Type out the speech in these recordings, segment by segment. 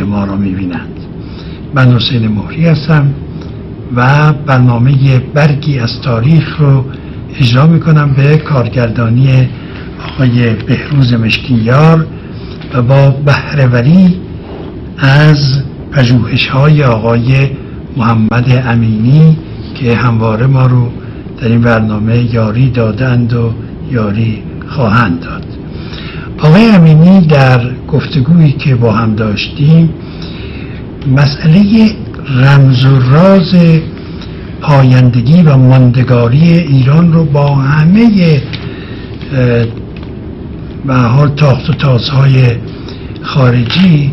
ما را میبینند. من حسین مهری هستم و برنامه برگی از تاریخ رو اجرا میکنم به کارگردانی آقای بهروز مشکینیار و با بهره‌وری از پژوهش‌های آقای محمد امینی که همواره ما رو در این برنامه یاری دادند و یاری خواهند داد. آقای امینی در گفتگویی که با هم داشتیم مسئله رمز و راز پایندگی و ماندگاری ایران رو با همه به حال تاخت و تازهای خارجی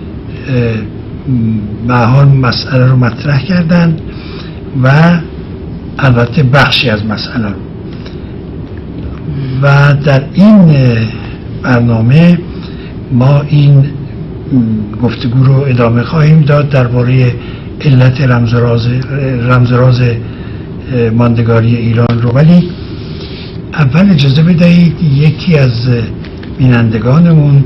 به حال مسئله رو مطرح کردن و البته بخشی از مسئله رو و در این برنامه ما این گفتگو رو ادامه خواهیم داد درباره علت رمز راز ماندگاری ایران رو. ولی اول اجازه بدهید یکی از بینندگانمون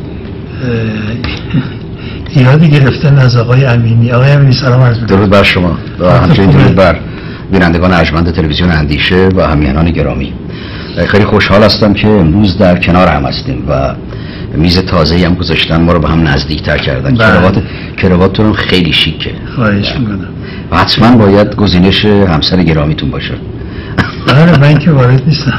ایرادی گرفتن از آقای امینی. آقای امینی سلام عرض می‌کنم. درود بر شما و همچنین درود بر بینندگان ارجمند تلویزیون اندیشه و همیهنان گرامی. خیلی خوشحال هستم که امروز در کنار هم هستیم و میز تازه‌ای هم گذاشتن، ما رو به هم نزدیک‌تر کردن. کراواتتون خیلی شیکه. خواهش می‌کنم. و حتما باید گزینش همسر گرامیتون باشه. آره من که وارد نیستم.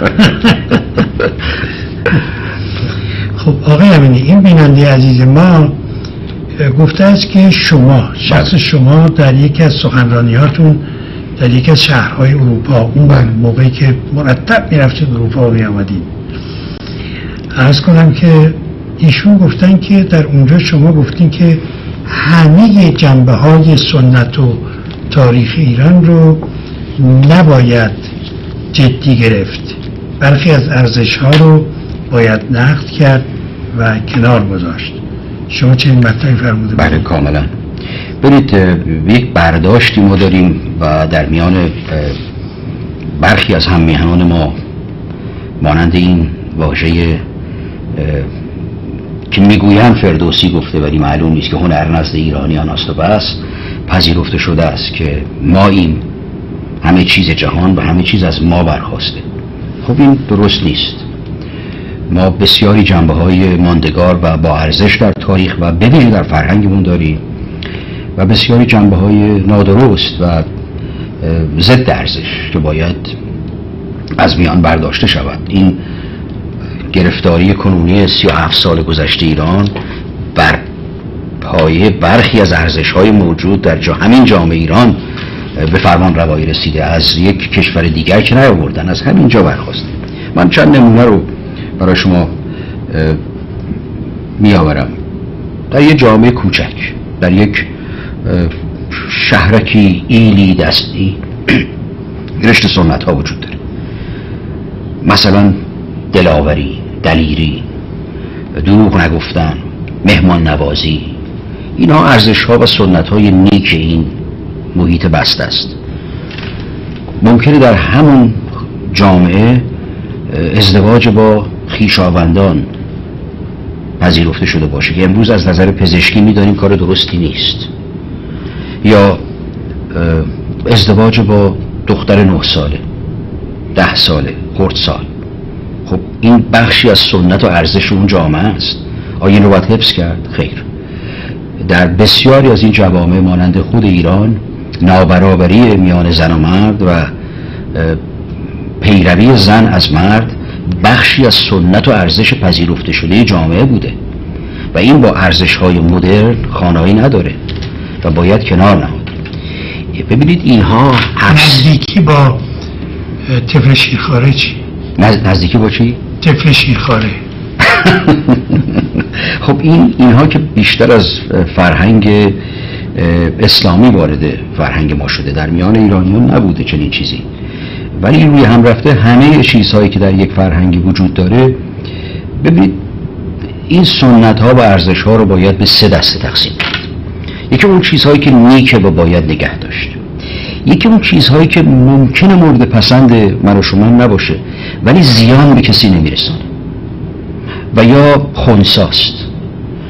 خب آقای امینی، این بیننده عزیز ما گفته است که شخص شما در یکی از سخنرانی‌هاتون در یکی از شهرهای اروپا، اون موقعی که مرتب میرفتید اروپا و میامدید، عرض کنم که ایشون گفتن که در اونجا شما گفتین که همه جنبه‌های سنت و تاریخ ایران رو نباید جدی گرفت، برخی از ارزش‌ها رو باید نقد کرد و کنار گذاشت. شما چه این مطلبی فرموده؟ بله کاملا. برید یک برداشتی ما داریم و در میان برخی از هممیهنان ما مانند این واژه که میگویند فردوسی گفته ولی معلوم نیست که هنر نزد ایرانیان است و بس، پذیرفته شده است که ماییم، همه چیز جهان و همه چیز از ما برخواسته. خب این درست نیست. ما بسیاری جنبه‌های ماندگار و با ارزش در تاریخ و بویژه در فرهنگمون داریم و بسیاری جنبه‌های نادرست و ضد ارزش که باید از میان برداشته شود. این گرفتاری کنونی 37 سال گذشته ایران بر پایه برخی از ارزش‌های موجود در همین جامعه ایران به فرمان روایی رسیده، از یک کشور دیگر که نیاوردن، از همین جا برخواسته. من چند نمونه رو برای شما میآورم. در یک جامعه کوچک، در یک شهرکی ایلی دستی رشته سنت ها وجود داره، مثلا دلاوری، دلیری، دروغ نگفتن، مهمان نوازی. اینها ارزش ها و سنت های نیک این محیط بسته است. ممکنه در همون جامعه ازدواج با خویشاوندان پذیرفته شده باشه که امروز از نظر پزشکی می‌دانیم کار درستی نیست، یا ازدواج با دختر 9 ساله، 10 ساله، خردسال. خب این بخشی از سنت و ارزش اون جامعه است. آیا این رو باید حفظ کرد؟ خیر. در بسیاری از این جوامع مانند خود ایران نابرابری میان زن و مرد و پیروی زن از مرد بخشی از سنت و ارزش پذیرفته شده جامعه بوده و این با ارزش‌های مدرن خانایی نداره و باید کنار نهاد. ببینید اینها نزدیکی با طفل شیرخواره چی؟ نزدیکی با چی؟ طفل شیرخواره. خب اینها که بیشتر از فرهنگ اسلامی وارد فرهنگ ما شده، در میان ایرانیان نبوده چنین چیزی، ولی روی هم رفته همه چیزهایی که در یک فرهنگی وجود داره. ببینید این سنت ها و ارزش ها رو باید به 3 دسته تقسیم کرد. یکی اون چیزهایی که نیکه و باید نگه داشت، یکی اون چیزهایی که ممکنه مورد پسند من و شما نباشه ولی زیان به کسی نمیرسونه و یا خنثیست.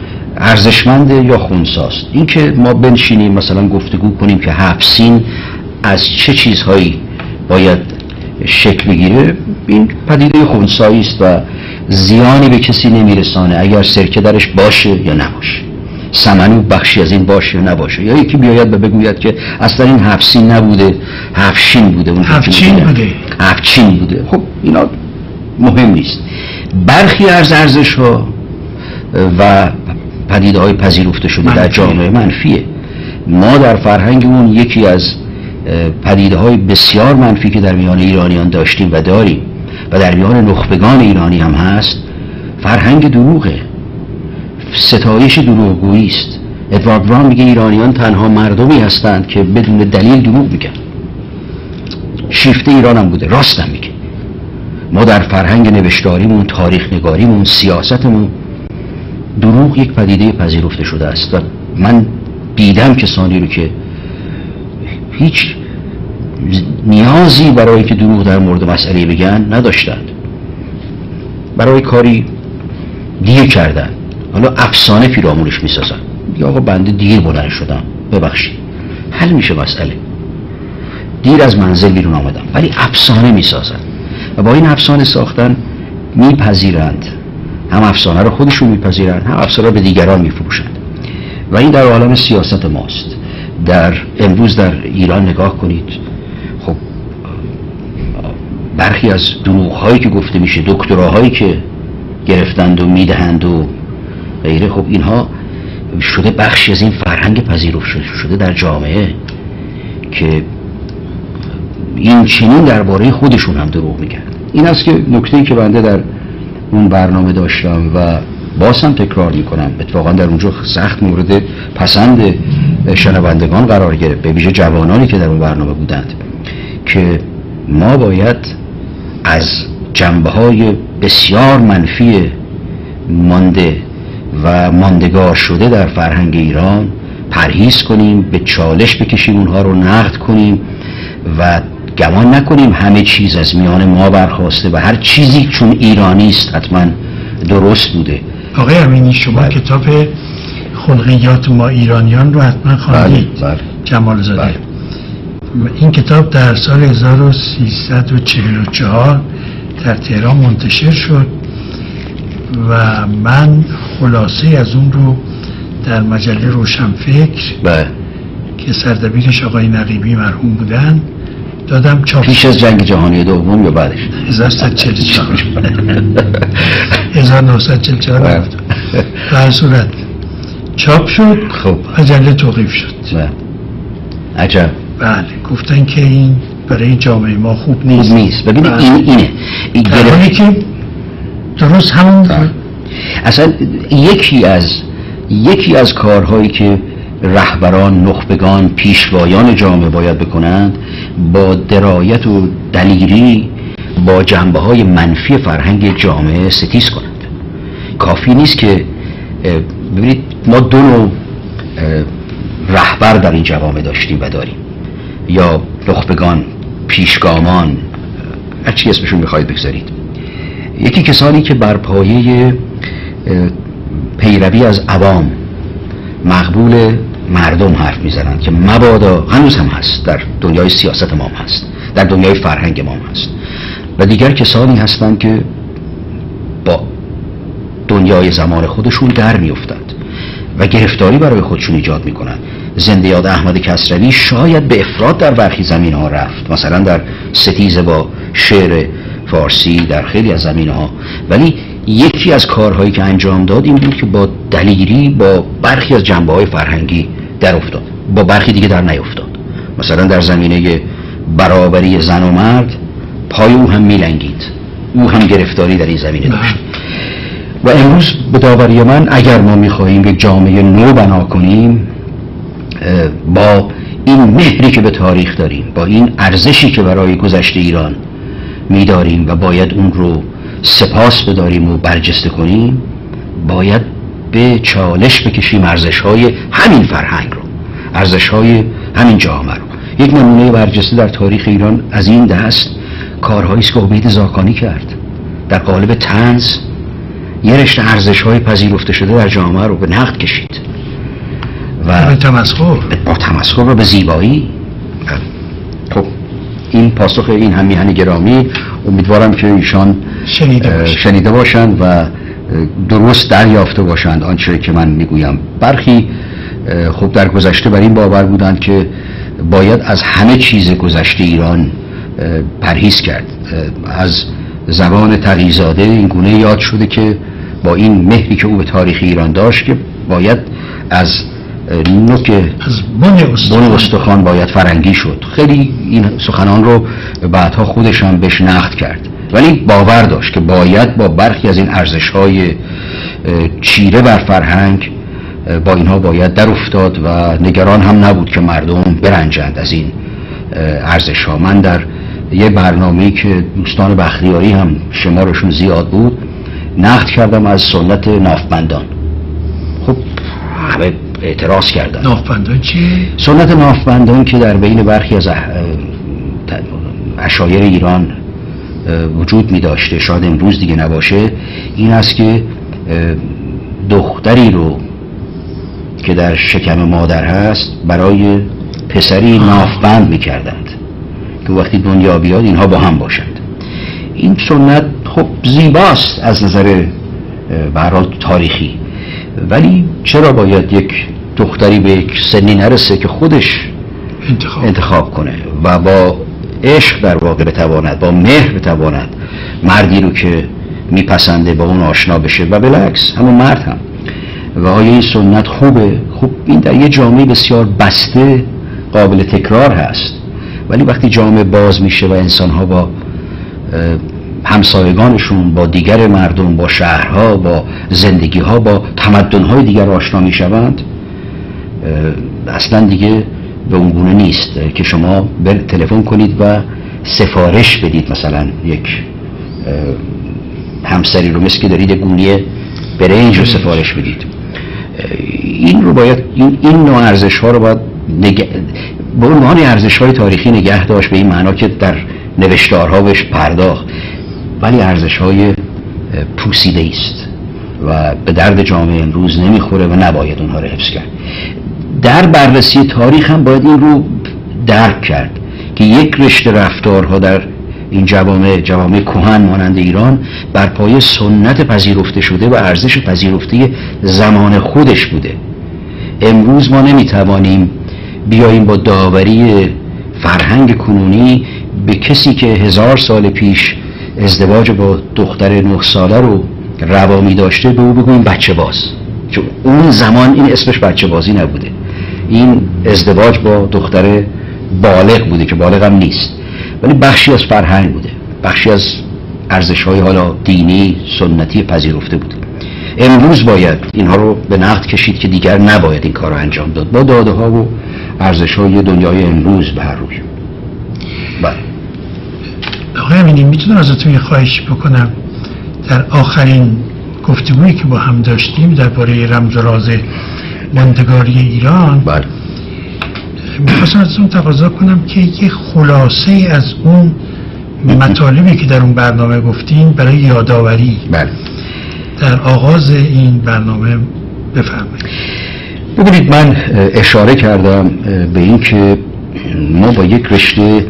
ارزشمند یا خنثیست. این که ما بنشینیم مثلا گفتگو کنیم که 7 سین از چه چیزهایی باید شکل بگیره، این پدیده خنثایی است و زیانی به کسی نمیرسانه اگر سرکه درش باشه یا نباشه، سمنو بخشی از این باشه یا نباشه. یا یکی بیاید و بگوید که اصلا این 7 سین نبوده، 7 شین بوده. 7 چین بوده. خب اینا مهم نیست. برخی از ارزش ها و پدیده های پذیرفته شده در جامعه منفیه. ما در فرهنگمون یکی از پدیده های بسیار منفی که در میان ایرانیان داشتیم و داریم و در میان نخبگان ایرانی هم هست، فرهنگ دروغه، ستایش دروغگویی است. ادوارد بران میگه ایرانیان تنها مردمی هستند که بدون دلیل دروغ میگن. شیفته ایران هم بوده، راستم میگه. ما در فرهنگ نوشتاریمون، تاریخ نگاریمون، سیاستمون، دروغ یک پدیده پذیرفته شده است و من دیدم کسانی رو که هیچ نیازی برای که دروغ در مورد مسئله بگن نداشتند، برای کاری دیر کردن، حالا افسانه پیرامونش میسازن. یا آقا بنده دیر بلند شدم، ببخشید، حل میشه مسئله، دیر از منزل بیرون آمدم، ولی افسانه میسازن و با این افسانه ساختن میپذیرند، هم افسانه رو خودشون میپذیرند، هم افسانه رو به دیگران میفروشند. و این در عالم سیاست ماست. در امروز در ایران نگاه کنید، خب برخی از دروغ‌هایی که گفته میشه، دکتراهایی که گرفتند و میدهند و غیره، خب اینها شده بخشی از این فرهنگ پذیرفته شده در جامعه که این چنین درباره خودشون هم دروغ میگن. این است که نکته‌ای که بنده در اون برنامه داشتم و باز هم تکرار میکنم، اتفاقا در اونجا سخت مورد پسند شنوندگان قرار گرفت، به ویژه جوانانی که در اون برنامه بودند، که ما باید از جنبه‌های بسیار منفی مانده و ماندگار شده در فرهنگ ایران پرهیز کنیم، به چالش بکشیم، اونها رو نقد کنیم و گمان نکنیم همه چیز از میان ما برخواسته و هر چیزی چون ایرانی است حتما درست بوده. آقای امینی، شما کتاب خلقیات ما ایرانیان رو حتما خواندید. جمال زاده. این کتاب در سال 1344 در تهران منتشر شد و من خلاصه از اون رو در مجله روشنفکر که سردبیرش آقای نقیبی مرحوم بودن دادم چاپ. پیش از جنگ جهانی دوم یا بعدش؟ 1944 در صورت چاپ شد. خب مجله توقیف شد. عجب. بله، گفتن که این برای جامعه ما خوب نیست. ببینید اینه در حالی که درست همون اصلا یکی از کارهایی که رهبران، نخبگان، پیشوایان جامعه باید بکنند، با درایت و دلیری با جنبه‌های منفی فرهنگ جامعه ستیز کنند. کافی نیست که ببینید ما دو نوع رهبر در این جوامع داشتیم و داریم، یا نخبگان، پیشگامان، هر چی اسمشون میخواید بگذارید. یکی کسانی که بر پایه پیروی از عوام، مقبول مردم حرف میزنند که مبادا، هنوز هم هست در دنیای سیاست ما هم هست، در دنیای فرهنگ ما هم هست. و دیگر کسانی هستند که با دنیای زمان خودشون در میافتند و گرفتاری برای خودشون ایجاد میکنند. زنده یاد احمد کسروی شاید به افراد در برخی زمین ها رفت، مثلا در ستیز با شعر فارسی در خیلی از زمین ها، ولی یکی از کارهایی که انجام داد این بود که با دلیری با برخی از جنبه های فرهنگی در افتاد، با برخی دیگه در نیفتاد. مثلا در زمینه برابری زن و مرد پای او هم میلنگید، او هم گرفتاری در این زمینه داشت. و امروز به داوری من اگر ما میخواهیم یک جامعه نو بنا کنیم، با این مهری که به تاریخ داریم، با این ارزشی که برای گذشته ایران میداریم و باید اون رو سپاس بداریم و برجسته کنیم، باید به چالش بکشیم ارزش‌های همین فرهنگ رو، ارزش‌های همین جامعه رو. یک نمونه برجسته در تاریخ ایران از این دست کارهایی است که عبید زاکانی کرد در قالب طنز یه رشته ارزش‌های پذیرفته شده در جامعه رو به نقد کشید و با تمسخر رو به زیبایی. خب این پاسخ این همیهن گرامی امیدوارم که ایشان شنیده باشند و درست دریافته باشند آنچه که من میگویم. برخی خب در گذشته بر این باور بودند که باید از همه چیز گذشته ایران پرهیز کرد. از زبان تقی‌زاده این گونه یاد شده که با این مهری که او به تاریخ ایران داشت که باید از نوک بن استخوان باید فرنگی شد. خیلی این سخنان رو بعدها خودش هم بهش نقد کرد، ولی باور داشت که باید با برخی از این ارزش‌های چیره بر فرهنگ با اینها باید در افتاد و نگران هم نبود که مردم برنجند از این ارزش‌ها. من در یه برنامه‌ای که دوستان بختیاری هم شمارشون زیاد بود نقد کردم از سنت نافبندان. خب همه اعتراض کردن. نافبندان چیه؟ سنت نافبندان که در بین برخی از عشایر ایران وجود می داشته، شاید امروز دیگه نباشه، این است که دختری رو که در شکم مادر هست برای پسری نافبند می کردند که وقتی دنیا بیاد اینها با هم باشند. این سنت خب زیباست از نظر به هر حال تاریخی، ولی چرا باید یک دختری به یک سنی نرسه که خودش انتخاب کنه و با عشق در واقع بتواند، با مهر بتواند مردی رو که میپسنده با اون آشنا بشه و بالعکس همون مرد هم. و آیا این سنت خوبه؟ خب این در یه جامعه بسیار بسته قابل تکرار هست، ولی وقتی جامعه باز میشه و انسانها با همسایگانشون، با دیگر مردم، با شهرها، با زندگیها، با تمدن‌های دیگر آشنا میشوند، اصلا دیگه به اون گونه نیست که شما تلفن کنید و سفارش بدید مثلا یک همسری رو، مثل که دارید یک گونی برنج رو سفارش بدید. این رو باید این نوع ارزش‌ها رو باید به عنوان ارزش‌های تاریخی نگه داشت، به این معنا که در نوشتارها بهش پرداخت، ولی ارزش‌های پوسیده است و به درد جامعه امروز نمیخوره و نباید اونها رو حفظ کرد. در بررسی تاریخ هم باید این رو درک کرد که یک رشته رفتارها در این جوامع کهن مانند ایران بر پایه سنت پذیرفته شده و ارزش پذیرفته زمان خودش بوده. امروز ما نمیتوانیم بیاییم با داوری فرهنگ کنونی به کسی که 1000 سال پیش ازدواج با دختر 9 ساله رو روا می داشته به او بگوییم بچه باز، چون اون زمان این اسمش بچه بازی نبوده، این ازدواج با دختر بالغ بوده که بالغ هم نیست، ولی بخشی از فرهنگ بوده، بخشی از ارزش‌های حالا دینی سنتی پذیرفته بوده. امروز باید اینها رو به نقد کشید که دیگر نباید این کار رو انجام داد با داده ها و ارزش‌های دنیای امروز به هر روی. بله آقای امینی، میتونم ازتون یه خواهش بکنم؟ در آخرین گفتگویی که با هم داشتیم درباره رمز و راز ماندگاری ایران، بله، میخواستم ازتون تقاضا کنم که یه خلاصه از اون مطالبی که در اون برنامه گفتین برای یادآوری بله در آغاز این برنامه بفرمایید. ببینید، من اشاره کردم به این که ما با یک رشته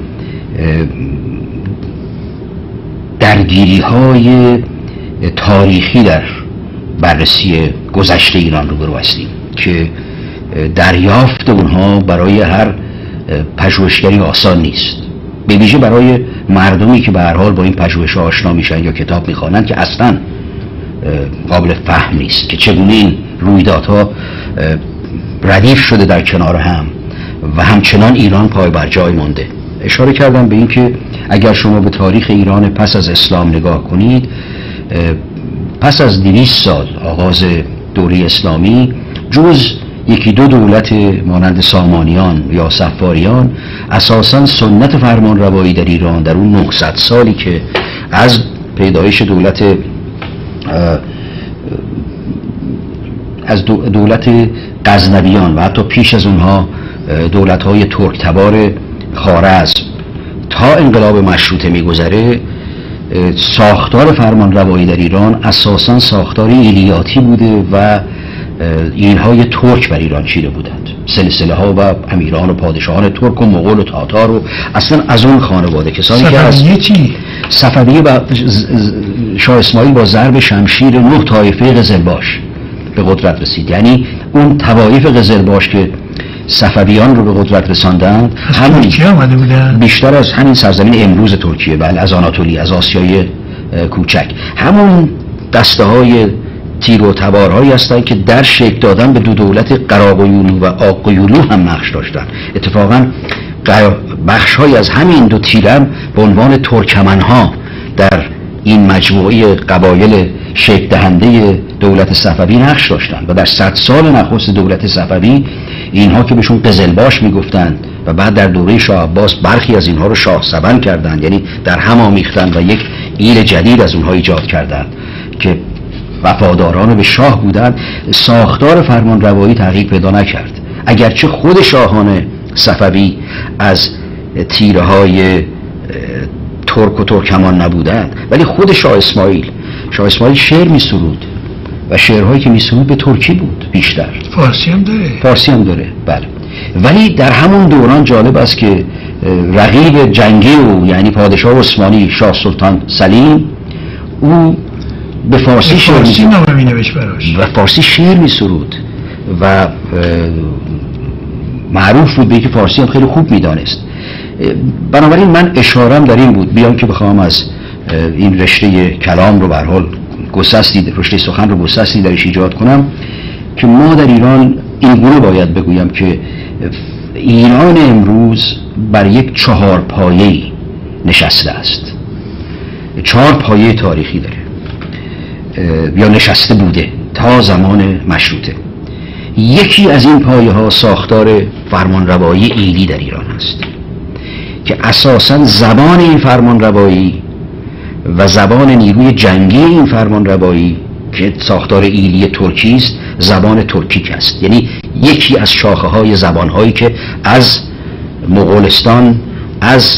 درگیری‌های تاریخی در بررسی گذشته ایران روبرو هستیم که دریافت اونها برای هر پژوهشگری آسان نیست، به ویژه برای مردمی که به هر حال با این پژوهش آشنا میشن یا کتاب میخوانند که اصلا قابل فهم نیست که چگونه این رویدادها ردیف شده در کنار هم و همچنان ایران پای بر جای مونده. اشاره کردم به این که اگر شما به تاریخ ایران پس از اسلام نگاه کنید، پس از 200 سال آغاز دوره اسلامی، جز یکی دو دولت مانند سامانیان یا صفاریان، اساساً سنت فرمان روایی در ایران در اون 900 سالی که از پیدایش دولت غزنویان و حتی پیش از اونها دولت‌های ترک تبار خوارزم تا انقلاب مشروطه می‌گذره، ساختار فرمانروایی در ایران اساساً ساختار ایلیاتی بوده و اینهای ترک بر ایران چیده بودند، سلسله ها و امیران و پادشاهان ترک و مغول و تاتار و اصلا از اون خانواده کسانی که از صفویه و شاه اسماعیل با ضرب شمشیر 9 طایفه قزلباش به قدرت رسید. یعنی اون طوایف قزلباش که صفویان رو به قدرت رساندند همین بیشتر از همین سرزمین امروز ترکیه، بله، از آناتولی، از آسیای کوچک، همون دسته های تیر و تبارهایی هستند که در شکل دادن به دو دولت قراقیولو و آقیولو هم نقش داشتند. اتفاقا بخش‌های از همین دو تیرم به عنوان ترکمن‌ها در این مجموعه قبایل شکل دهنده دولت صفوی نقش داشتند و در 100 سال نخست دولت صفوی اینها که بهشون قزلباش میگفتند و بعد در دوره شاه عباس برخی از اینها رو شاه سبن کردند، یعنی در هم آمیختند و یک ایل جدید از اونها ایجاد کردند که وفاداران به شاه بودند. ساختار فرمانروایی تغییر پیدا نکرد، اگرچه خود شاهان صفوی از تیره های ترک و ترکمان نبودند، ولی خود شاه اسماعیل شعر می سرود و شعرهایی که می سرود به ترکی بود بیشتر. فارسی هم داره بله. ولی در همون دوران جالب است که رقیب جنگی او یعنی پادشاه عثمانی شاه سلطان سلیم او به فارسی نامه می نوشت براش و فارسی شعر می سرود و معروف بود به که فارسی هم خیلی خوب می دانست. بنابراین من اشارم در این بود، بیان که بخوام از این رشته کلام رو به هر حال گسستی، رشته سخن رو گسستی درش ایجاد کنم، که ما در ایران این گونه باید بگویم که ایران امروز بر یک 4 پایه‌ای نشسته است. 4 پایه تاریخی داره یا نشسته بوده تا زمان مشروطه. یکی از این پایه ها ساختار فرمانروایی ایلی در ایران است که اساساً زبان این فرمانروایی و زبان نیروی جنگی این فرمانروایی که ساختار ایلی ترکی است زبان ترکیک است. یعنی یکی از شاخه های زبان هایی که از مغولستان، از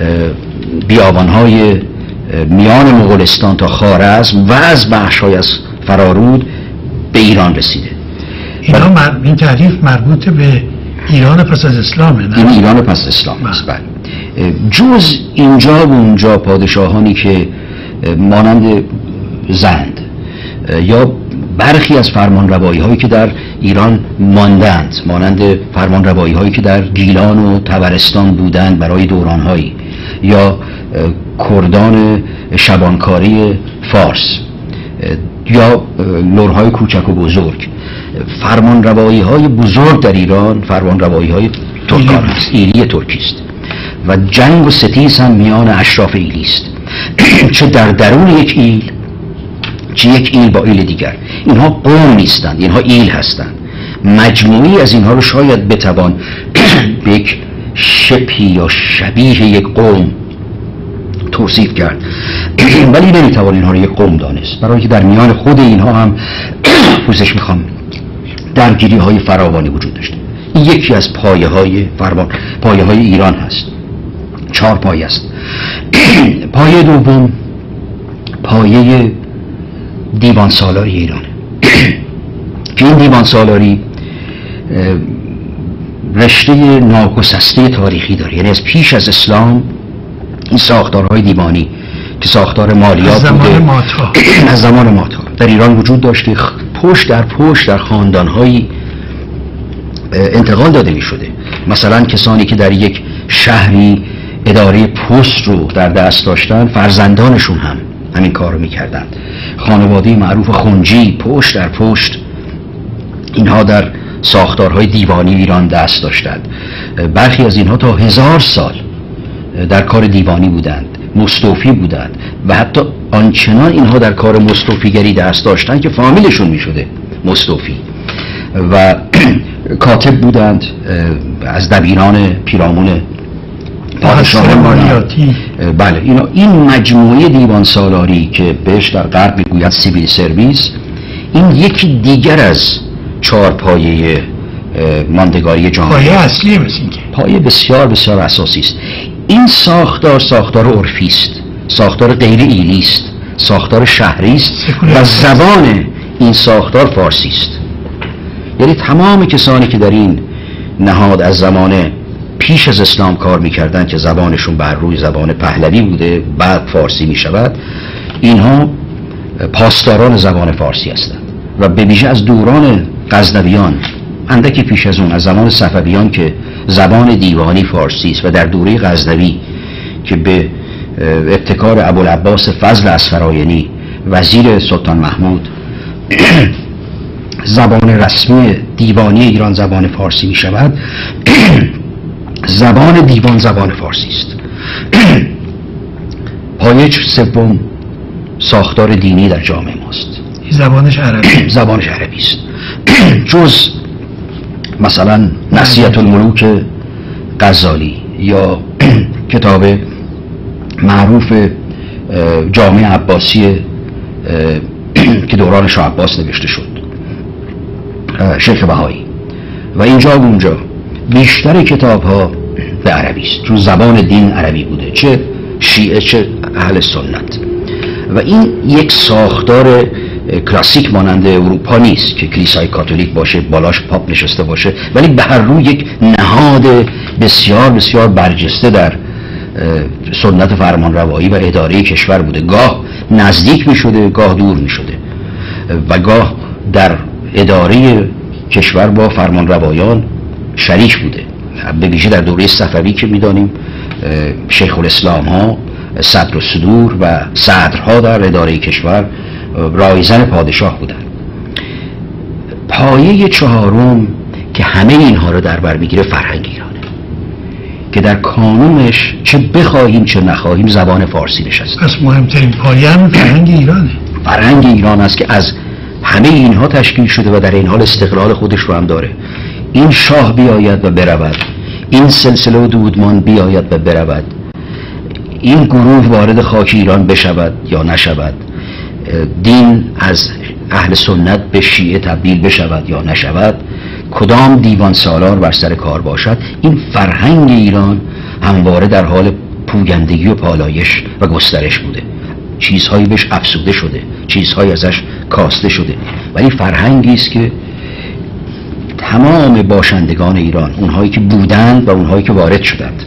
بیابان های میان مغولستان تا خوارزم و از بخش های از فرارود به ایران رسیده. این تعریف مربوط به ایران پس از اسلامه، نه؟ این ایران پس از اسلام است. بله. جز اینجا و اونجا پادشاهانی که مانند زند یا برخی از فرمانروایی هایی که در ایران ماندند، مانند فرمانروایی هایی که در گیلان و طبرستان بودند برای دوران هایی، یا کردان شبانکاری فارس یا لرهای کوچک و بزرگ، فرمانروایی های بزرگ در ایران فرمانروایی های ترکان است، ایلی ترکی است و جنگ و ستیز هم میان اشراف ایلی است چه در درون یک ایل چه یک ایل با ایل دیگر. اینها قوم نیستند، اینها ایل هستند. مجموعی از اینها رو شاید بتوان به یک شبهی یا شبیه یک قوم توصیف کرد ولی نمیتوان اینها رو یک قوم دانست، برای که در میان خود اینها هم پوزش میخوام درگیری های فراوانی وجود داشته. این یکی از پایه های ایران هست. 4 پایه است. پایه دوم پایه دیوان سالاری ایران که این دیوان سالاری رشته ناگسسته تاریخی داره. یعنی از پیش از اسلام این ساختارهای دیوانی که ساختار مالیات بوده از زمان ماتا در ایران وجود داشته، پشت در پشت در خاندانهایی انتقال داده می شده. مثلا کسانی که در یک شهری اداره پست رو در دست داشتن، فرزندانشون هم همین کار رو می کردن. خانواده معروف خونجی پشت در پشت اینها در ساختارهای دیوانی ایران دست داشتند. برخی از اینها تا 1000 سال در کار دیوانی بودند، مستوفی بودند و حتی آنچنان اینها در کار مستوفیگری دست داشتند که فامیلشون می شده مستوفی و کاتب بودند از دبیران پیرامون پادشاهان مالیاتی. بله، این مجموعه دیوان سالاری که بهش در غرب میگوید سیویل سرویس، این یکی دیگر از 4 پایه ماندگاری جامعه، پایه اصلی مثل اینکه پایه بسیار بسیار اساسی است. این ساختار عرفی است ساختار غیر ایلی است، ساختار شهری است و زبان این ساختار فارسی است. یعنی تمام کسانی که در این نهاد از زمان پیش از اسلام کار میکردن که زبانشون بر روی زبان پهلوی بوده بعد فارسی میشود، اینها پاسداران زبان فارسی هستند و به ویژه از دوران غزنویان، اندکی پیش از اون از زمان صفویان که زبان دیوانی فارسی است و در دوره غزنوی که به ابتکار ابوالعباس فضل اصفراینی وزیر سلطان محمود زبان رسمی دیوانی ایران زبان فارسی می شود. زبان دیوان زبان فارسی است. پایه سوم ساختار دینی در جامعه ماست. زبانش عربی. زبانش عربی است. جز مثلا نصیحت الملوک غزالی یا کتاب معروف جامع عباسی که دوران شاه عباس نوشته شد، شیخ بهایی، و اینجا و اونجا بیشتر کتاب ها به عربی است، چون زبان دین عربی بوده، چه شیعه چه اهل سنت. و این یک ساختار کلاسیک مانند اروپا نیست که کلیسای کاتولیک باشه بالاش پاپ نشسته باشه، ولی به هر روی یک نهاد بسیار بسیار برجسته در سنت فرمانروایی و اداره کشور بوده. گاه نزدیک می شده، گاه دور می شده و گاه در اداره کشور با فرمانروایان شریک بوده. به ویژه در دوره صفوی که می دانیم شیخ الاسلام ها، صدر الصدور و صدرها در اداره کشور رایزن پادشاه بودن. پایه چهارم که همه اینها رو در بر میگیره فرهنگ ایرانه که در کانونش چه بخواهیم چه نخواهیم زبان فارسی نشسته. پس مهمترین پایه هم فرهنگ ایرانه. فرهنگ ایران است که از همه اینها تشکیل شده و در این حال استقلال خودش رو هم داره. این شاه بیاید و برود، این سلسله و دودمان بیاید و برود، این گروه وارد خاک ایران بشود یا نشود، دین از اهل سنت به شیعه تبدیل بشود یا نشود، کدام دیوان سالار بر سر کار باشد، این فرهنگ ایران همواره در حال پویندگی و پالایش و گسترش بوده. چیزهایی بهش افسوده شده، چیزهایی ازش کاسته شده، ولی فرهنگی است که تمام باشندگان ایران، اونهایی که بودند و اونهایی که وارد شدند،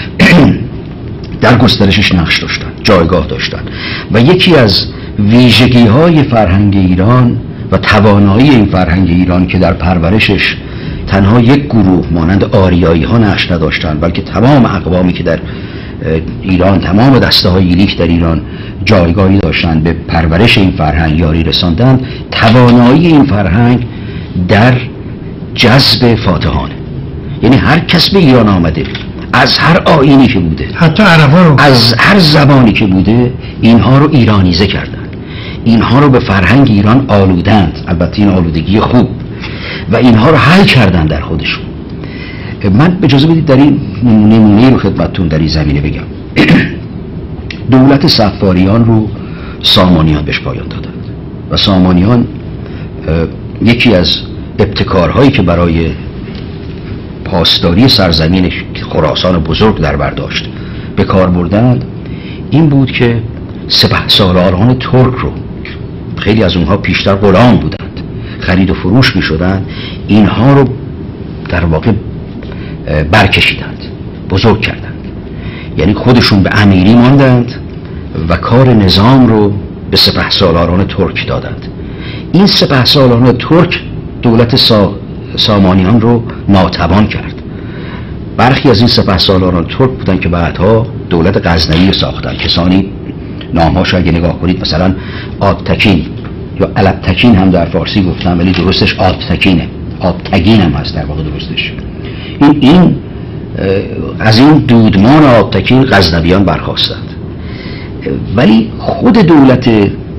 در گسترشش نقش داشتند، جایگاه داشتند. و یکی از ویژگی‌های فرهنگ ایران و توانایی این فرهنگ ایران که در پرورشش تنها یک گروه مانند آریایی ها نقش نداشتند، بلکه تمام اقوامی که در ایران، تمام دسته های ایلیک در ایران جایگاهی داشتند، به پرورش این فرهنگ یاری رساندند. توانایی این فرهنگ در جذب فاتحانه، یعنی هر کس به ایران آمده، از هر آیینی که بوده، حتی عربا رو، از هر زبانی که بوده، اینها رو ایرانیزه کردند، اینها رو به فرهنگ ایران آلودند، البته این آلودگی خوب، و اینها رو حل کردن در خودشون. من اجازه بدید در این نمونه رو خدمتتون در این زمینه بگم. دولت صفاریان رو سامانیان بهش پایان دادند و سامانیان یکی از ابتکارهایی که برای پاسداری سرزمین خراسان بزرگ در برداشت به کار بردند این بود که سپهسالاران ترک رو، خیلی از اونها پیشتر غلام بودند، خرید و فروش می شدند، اینها رو در واقع برکشیدند، بزرگ کردند، یعنی خودشون به امیری ماندند و کار نظام رو به سپهسالاران ترک دادند. این سپهسالاران ترک دولت سامانیان رو ناتوان کرد. برخی از این سپهسالاران ترک بودن که بعدها دولت غزنوی رو ساختن. کسانی نامهاش اگه نگاه کنید، مثلا آبتکین یا علبتکین هم در فارسی گفتن، ولی درستش آبتکینه، آبتگین هم هست در واقع درستش. این از این دودمان آبتکین غزنویان برخاستند، ولی خود دولت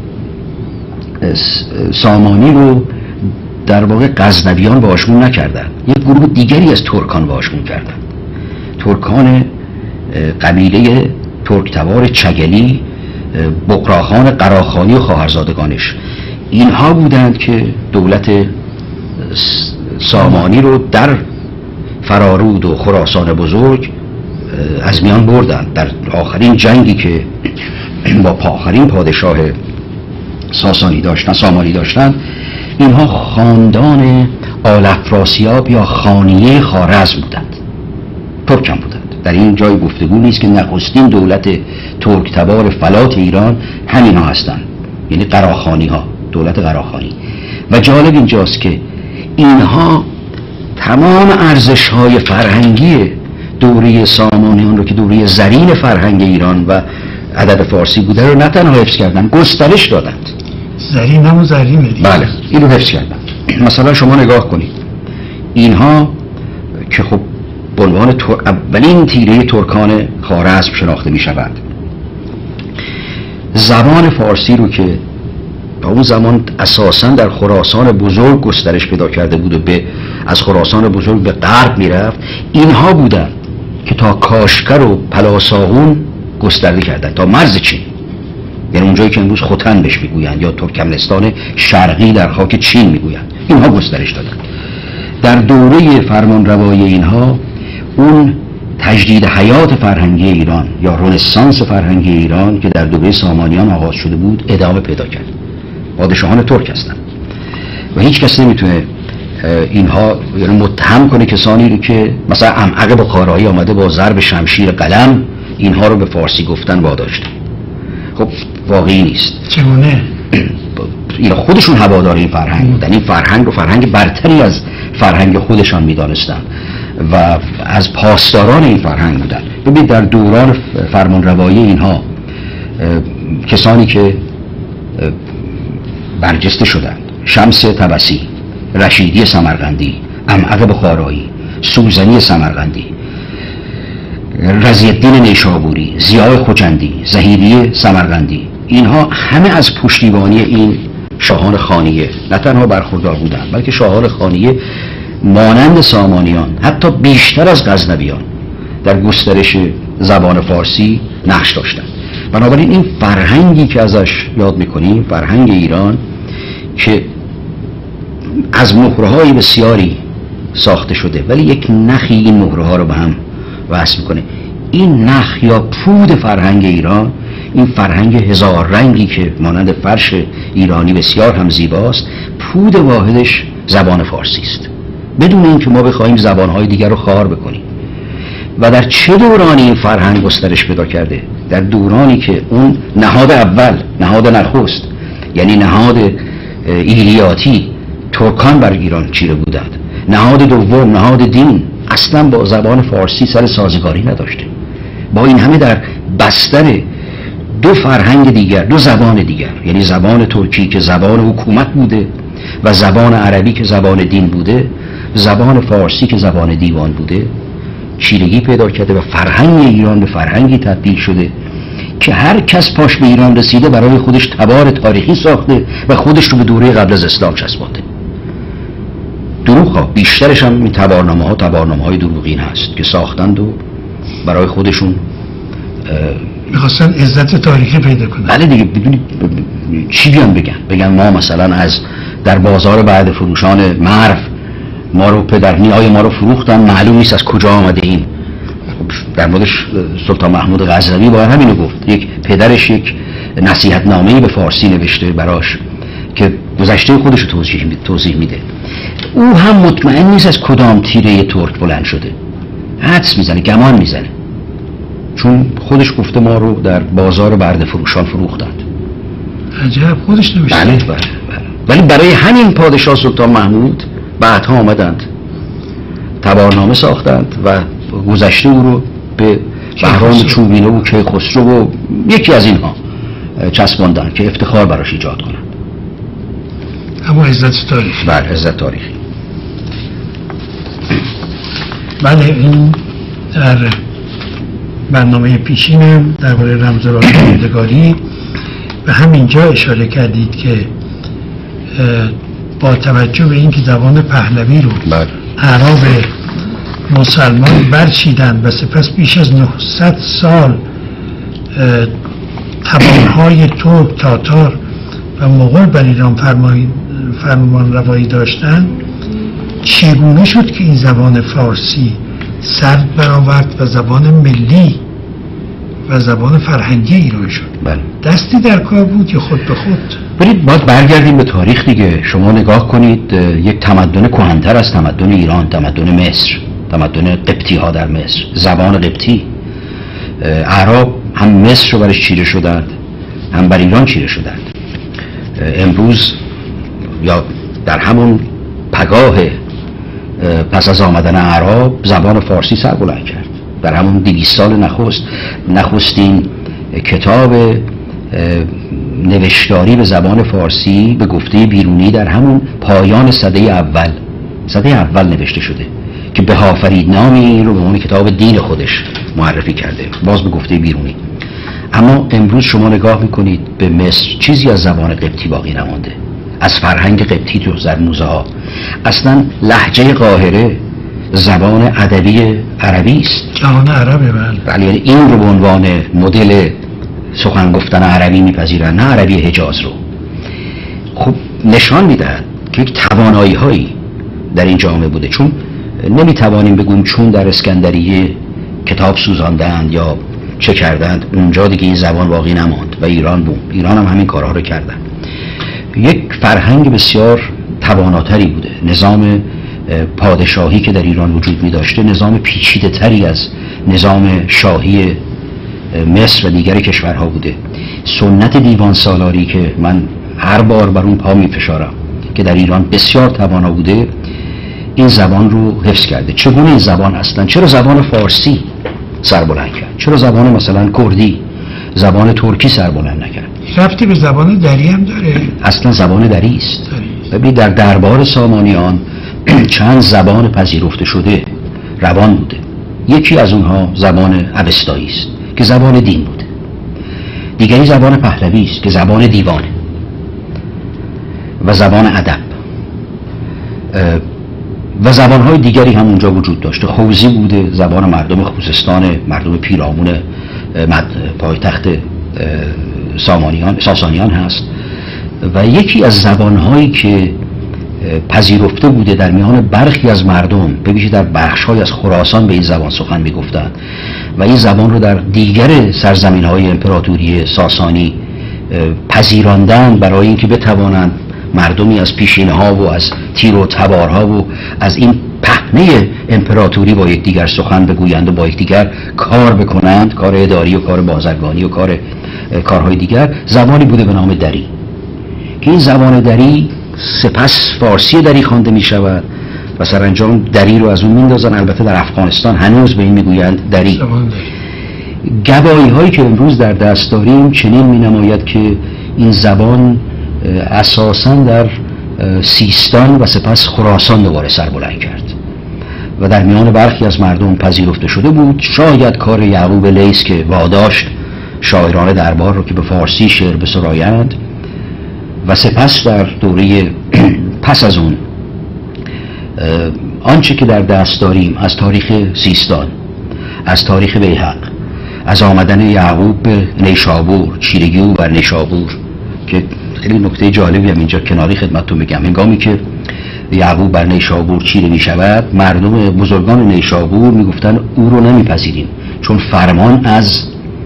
سامانی رو در واقع غزنویان واشمون نکردن، یک گروه دیگری از ترکان واشمون کردن. ترکان قبیله ترکتوار چگلی، بقراخان قراخانی و خواهرزادگانش، اینها بودند که دولت سامانی رو در فرارود و خراسان بزرگ از میان بردند. در آخرین جنگی که با آخرین پادشاه سامانی داشتن، اینها خاندان آل افراسیاب یا خانیه خوارزم بودند، ترک هم بودند. در این جای گفتگو نیست که نخستین دولت ترک تبار فلات ایران همین ها هستند، یعنی قراخانی ها، دولت قراخانی. و جالب اینجاست که اینها تمام ارزش های فرهنگی دوره سامانیان رو که دوره زرین فرهنگ ایران و ادب فارسی بوده رو نه تنها حفظ کردن، گسترش دادند. زرین همون زرینه دیگه. بله، اینو حفظ کردن. مثلا شما نگاه کنید، اینها که خب به عنوان اولین تیره ترکان خوارزم شناخته می شود، زبان فارسی رو که تا اون زمان اساساً در خراسان بزرگ گسترش پیدا کرده بود و از خراسان بزرگ به غرب می رفت، اینها بودن که تا کاشکر و پلاساغون گسترده کردن تا مرز چین، یعنی اونجایی که امروز خوتن بهش میگویند یا ترکمنستان شرقی در خاک چین میگویند، اینها گسترش دادن. در دوره فرمانروایی اینها اون تجدید حیات فرهنگی ایران یا رنسانس فرهنگی ایران که در دوره سامانیان آغاز شده بود ادامه پیدا کرد. پادشاهان ترک هستند و هیچ کس نمیتونه اینها یعنی متهم کنه کسانی رو که مثلا عمعق بخارایی آمده با ضرب شمشیر قلم اینها رو به فارسی گفتن واداشته. خب واقعی نیست. چگونه؟ اینا خودشون هوادار این فرهنگ بودن، این فرهنگ رو فرهنگ برتری از فرهنگ خودشان میدانستن و از پاسداران این فرهنگ بودن. ببینید در دوران فرمانروایی اینها کسانی که برجسته شدند، شمس طبسی، رشیدی سمرقندی، عمعق بخارایی، سوزنی سمرقندی، رضی‌الدین نیشابوری، ضیاء خجندی، زهیری سمرقندی، اینها همه از پشتیبانی این شاهان خانیه نه تنها برخوردار بودند، بلکه شاهان خانیه مانند سامانیان حتی بیشتر از غزنویان در گسترش زبان فارسی نقش داشتند. بنابراین این فرهنگی که ازش یاد میکنیم، فرهنگ ایران که از مهره‌های بسیاری ساخته شده ولی یک نخی این مهره‌ها رو به هم وصل میکنه. این نخ یا پود فرهنگ ایران، این فرهنگ هزار رنگی که مانند فرش ایرانی بسیار هم زیباست، پود واحدش زبان فارسی است، بدون اینکه ما بخوایم زبانهای دیگر رو خوار بکنیم. و در چه دورانی این فرهنگ گسترش پیدا کرده؟ در دورانی که اون نهاد اول، نهاد نخست، یعنی نهاد ایلیاتی، ترکان بر ایران چیره بودند. نهاد دوم، نهاد دین، اصلا با زبان فارسی سر سازگاری نداشته. با این همه در بستر دو فرهنگ دیگر، دو زبان دیگر، یعنی زبان ترکی که زبان حکومت بوده و زبان عربی که زبان دین بوده، زبان فارسی که زبان دیوان بوده، چیرگی پیدا کرده و فرهنگ ایران به فرهنگی تبدیل شده که هر کس پاش به ایران رسیده برای خودش تبار تاریخی ساخته و خودش رو به دوره قبل از اسلام چسبانده. دروغ ها بیشترش هم این تبارنامه های دروغین هست که ساختند و برای خودشون میخواستن عزت تاریخی پیدا کنن. بله دیگه، بدونید چی بیان بگن ما مثلا در بازار بعد فروشان مرو ما رو پدرنیای ما رو فروختن، معلوم نیست از کجا آمده این. در موردش سلطان محمود غزنوی با همینو گفت، یک پدرش یک نصیحتنامه‌ای به فارسی نوشته براش که گذشته خودش رو توضیح میده. او هم مطمئن نیست از کدام تیره ترک بلند شده، حدس میزنه، گمان میزنه، چون خودش گفته ما رو در بازار برده فروشان فروختند. عجب، خودش نوشته. بله. ولی برای همین پادشاه سلطان محمود بعدها آمدند تبارنامه ساختند و گذشته او رو به بهرام چوبینه و کیخسرو و یکی از اینها چسباندن که افتخار براش ایجاد کنند. اما عزت تاریخی. بله، عزت تاریخی. بله، این در برنامه پیشینم درباره رمز یادگاری به همینجا اشاره کردید که با توجه به اینکه زبان پهلوی رو اعراب مسلمان برچیدن و سپس بیش از 900 سال تبارهای ترک، تاتار و مغول بر ایران فرمان روایی داشتن، چگونه شد که این زبان فارسی سر برآورد و زبان ملی و زبان فرهنگی ایران شد. بله. دستی در کار بود یا خود به خود؟ برید باید برگردیم به تاریخ دیگه. شما نگاه کنید یک تمدن کهن‌تر از تمدن ایران، تمدن مصر، تمدن قبطی ها در مصر، زبان قبطی. اعراب هم مصر رو برش چیره شدند، هم بر ایران چیره شدند. امروز یا در همون پگاه پس از آمدن اعراب زبان فارسی سر بلند کرد. در همون 200 سال نخستین کتاب نوشتاری به زبان فارسی به گفته بیرونی در همون پایان سده اول نوشته شده که بهافرید نامی این رو به عنوان کتاب دین خودش معرفی کرده، باز به گفته بیرونی. اما امروز شما نگاه میکنید به مصر، چیزی از زبان قبطی باقی نمانده، از فرهنگ قبطی جز در موزه ها. اصلا لهجه قاهره زبان ادبی عربی است، جهان عربه. بله. یعنی این رو به عنوان مدل سخن گفتن عربی میپذیرن، نه عربی حجاز رو. خب نشان میدهد که یک توانایی هایی در این جامعه بوده، چون نمیتوانیم بگویم چون در اسکندریه کتاب سوزاندند یا چه کردند اونجا دیگه این زبان باقی نماند و ایران بود. ایران هم همین کارها رو کردن. یک فرهنگ بسیار تواناتری بوده. نظام پادشاهی که در ایران وجود می داشته نظام پیچیده تری از نظام شاهی مصر و دیگر کشورها بوده. سنت دیوان سالاری که من هر بار بر اون پا می فشارم که در ایران بسیار توانا بوده، این زبان رو حفظ کرده. چگونه این زبان اصلا؟ چرا زبان فارسی سر بلند کرد؟ چرا زبان مثلا کردی، زبان ترکی سر بلند نکرد؟ ربطی به زبان دری هم داره؟ اصلا زبان دری است. ببین در دربار سامانیان چند زبان پذیرفته شده روان بوده. یکی از اونها زبان اوستایی است که زبان دین بوده. دیگری زبان پهلوی است که زبان دیوانه و زبان ادب و زبانهای دیگری هم اونجا وجود داشته. خوزی بوده، زبان مردم خوزستان، مردم پیرامون پایتخت ساسانیان هست. و یکی از زبانهایی که پذیرفته بوده در میان برخی از مردم، به ویژه در بخش‌های از خراسان به این زبان سخن می‌گفتند و این زبان رو در دیگر سرزمین‌های امپراتوری ساسانی پذیراندند برای اینکه بتوانند مردمی از پیشینه‌ها و از تیر و تبارها و از این پهنه امپراتوری با یکدیگر سخن بگویند و با یکدیگر کار بکنند، کار اداری و کار بازرگانی و کارهای دیگر. زبانی بوده به نام دری که این زبان دری سپس فارسی دری خوانده می شود و سرانجام دری رو از اون میندازن. البته در افغانستان هنوز به این میگویند دری. گواهی هایی که امروز در دست داریم چنین می نماید که این زبان اساساً در سیستان و سپس خراسان دوباره سر بلند کرد و در میان برخی از مردم پذیرفته شده بود. شاید کار یعقوب لیث که واداشت شاعران دربار رو که به فارسی شعر بسرایند و سپس در دوره پس از اون آنچه که در دست داریم از تاریخ سیستان، از تاریخ بیهق، از آمدن یعقوب به نیشابور، چیرگی او بر نیشابور، که خیلی نکته جالبی هم اینجا کناری خدمتتون بگم. هنگامی که یعقوب بر نیشابور چیره می شود، مردم بزرگان نیشابور می گفتن او رو نمیپذیریم چون فرمان از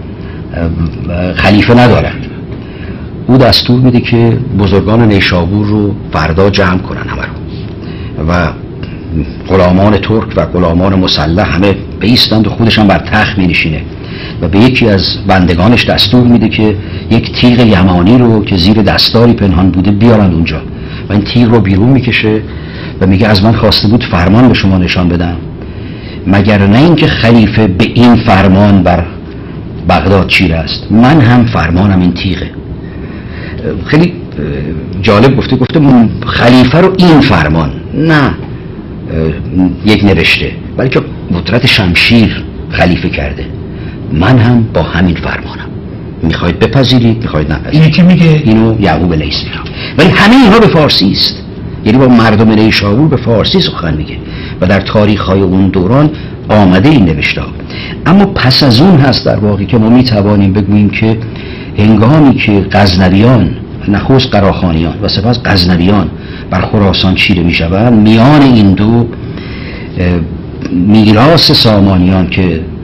خلیفه ندارند. او دستور میده که بزرگان نیشابور رو فردا جمع کنن همه رو و غلامان ترک و غلامان مسلح همه بایستند و خودش هم بر تخت می نشینه و به یکی از بندگانش دستور میده که یک تیغ یمانی رو که زیر دستاری پنهان بوده بیارند اونجا و این تیغ رو بیرون میکشه و میگه از من خواسته بود فرمان به شما نشان بدم، مگر نه اینکه خلیفه به این فرمان بر بغداد چیره است، من هم فرمانم این تیغه. خیلی جالب گفته خلیفه رو این فرمان، نه یک نوشته، بلکه قدرت شمشیر خلیفه کرده، من هم با همین فرمانم، میخواید بپذیرید میخواید نپذیرید. اینه که میگه اینو یعقوب لیث میگه. ولی همه اینها به فارسی است، یعنی با مردم نیشابور به فارسی سخن میگه و در تاریخ‌های اون دوران آمده این نوشته ها. اما پس از اون هست در واقع که ما میتوانیم بگوییم که هنگامی که غزنویان، نخست قراخانیان و سپس غزنویان بر خراسان چیره میشوند، میان این دو میراث سامانیان که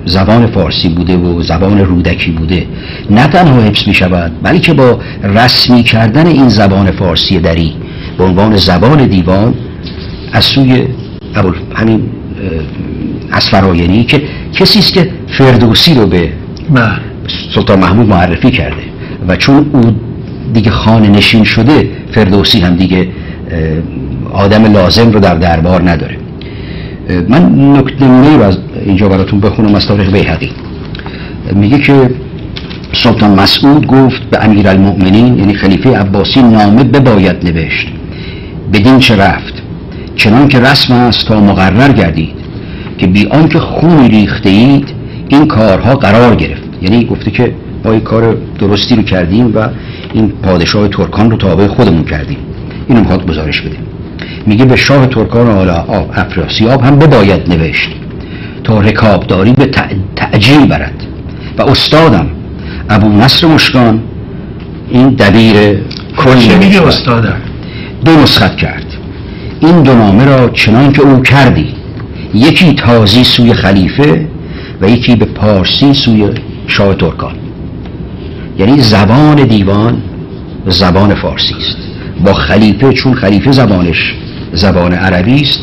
زبان فارسی بوده و زبان رودکی بوده نه تنها حفظ می شود، بلکه با رسمی کردن این زبان فارسی دری به عنوان زبان دیوان از سوی همین اسفراینی که کسی است که فردوسی رو به سلطان محمود معرفی کرده و چون او دیگه خانه نشین شده، فردوسی هم دیگه آدم لازم رو در دربار نداره. من نمونه رو از اینجا براتون بخونم از تاریخ بیهقی. میگه که سلطان مسعود گفت به امیرالمؤمنین یعنی خلیفه عباسی نامه بباید نوشت، بدین چه رفت چنان که رسم است تا مقرر گردید که بی آنکه خون ریخته اید این کارها قرار گرفت. یعنی گفته که ما این کار درستی رو کردیم و این پادشاه ترکان رو تابع خودمون کردیم، اینو میخواد گزارش بدیم. میگه به شاه ترکان افراسیاب هم بباید نوشت تا رکابداری به تعجیل برد و استادم ابو نصر مشکان این دبیر کل میگه استادم 2 نسخت کرد. این 2 نامه را چنان که او کردی، یکی تازی سوی خلیفه و یکی به پارسی سوی شاه ترکان. یعنی زبان دیوان زبان فارسی است، با خلیفه چون خلیفه زبانش زبان عربی است